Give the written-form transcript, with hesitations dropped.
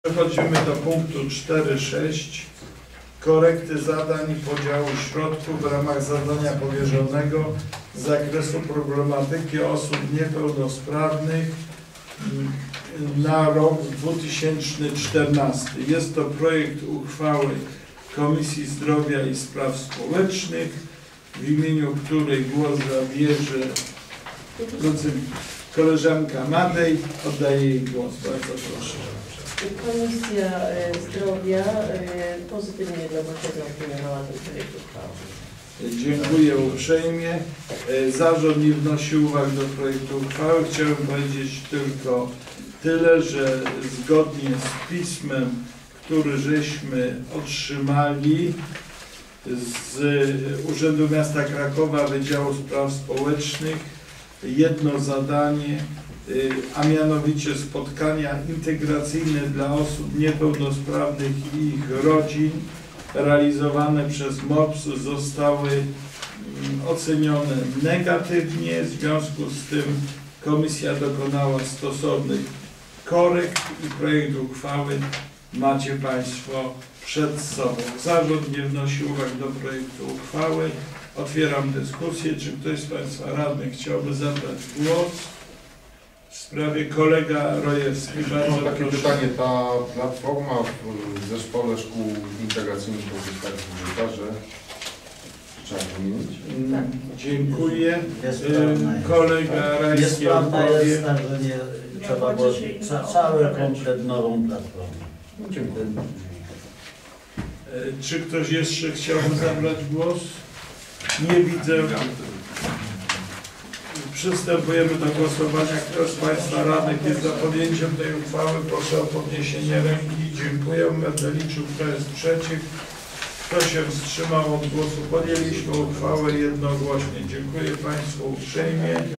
Przechodzimy do punktu 4.6. Korekty zadań i podziału środków w ramach zadania powierzonego z zakresu problematyki osób niepełnosprawnych na rok 2014. Jest to projekt uchwały Komisji Zdrowia i Spraw Społecznych, w imieniu której głos zabierze koleżanka Madej. Oddaję jej głos. Bardzo proszę. Komisja Zdrowia pozytywnie jednogłośnie opiniowała ten projekt uchwały. Dziękuję uprzejmie. Zarząd nie wnosi uwag do projektu uchwały. Chciałbym powiedzieć tylko tyle, że zgodnie z pismem, który żeśmy otrzymali z Urzędu Miasta Krakowa, Wydziału Spraw Społecznych, jedno zadanie, a mianowicie spotkania integracyjne dla osób niepełnosprawnych i ich rodzin realizowane przez MOPS zostały ocenione negatywnie. W związku z tym komisja dokonała stosownych korekt i projekt uchwały macie Państwo przed sobą. Zarząd nie wnosi uwag do projektu uchwały. Otwieram dyskusję. Czy ktoś z Państwa radnych chciałby zabrać głos w sprawie? Kolega Rojewski. Bardzo Mam takie proszę. pytanie. Ta platforma w zespole szkół integracyjnych to jest tak użyta, że trzeba wymienić? Tak. Dziękuję. Jest Kolega Rajski sprawna odpowie. jest, także nie trzeba było cały komplet nową platformę. Dziękuję. Czy ktoś jeszcze chciałby zabrać głos? Nie widzę. Przystępujemy do głosowania. Kto z Państwa radnych jest za podjęciem tej uchwały? Proszę o podniesienie ręki. Dziękuję. Będę liczył, kto jest przeciw. Kto się wstrzymał od głosu? Podjęliśmy uchwałę jednogłośnie. Dziękuję Państwu uprzejmie.